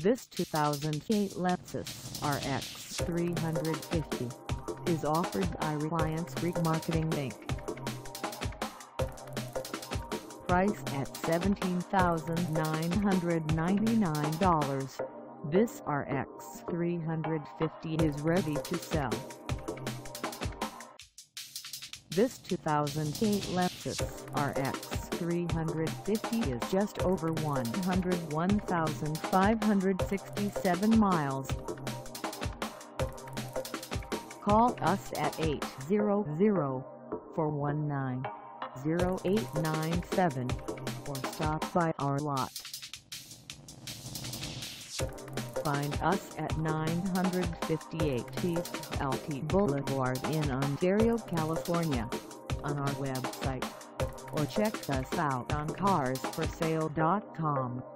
This 2008 Lexus RX 350 is offered by Reliance Remarketing Inc. Priced at $17,999, this RX 350 is ready to sell. This 2008 Lexus RX 350 is just over 101,567 miles. Call us at 800-419-0897 or stop by our lot. Find us at 958 East LT Boulevard in Ontario, California, on our website, or check us out on carsforsale.com.